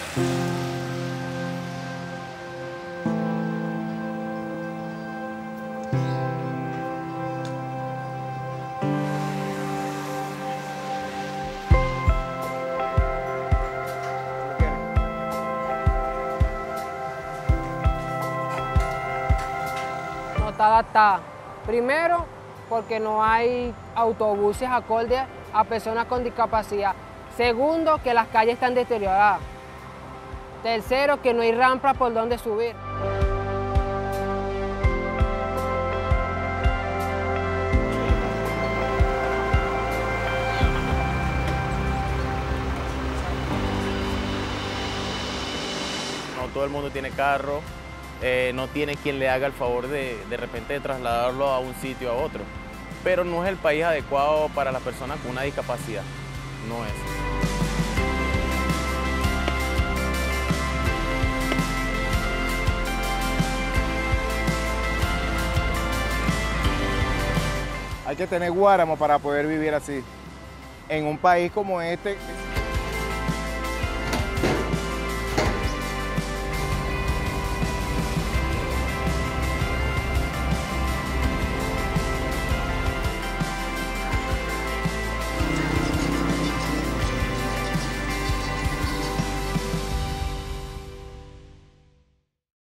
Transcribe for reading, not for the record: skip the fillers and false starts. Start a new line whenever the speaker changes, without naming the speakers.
No está adaptada. Primero, porque no hay autobuses acordes a personas con discapacidad. Segundo, que las calles están deterioradas. Tercero, que no hay rampa por donde subir.
No todo el mundo tiene carro, no tiene quien le haga el favor de repente de trasladarlo a un sitio a otro. Pero no es el país adecuado para las personas con una discapacidad, no es.
Hay que tener guáramo para poder vivir así. En un país como este,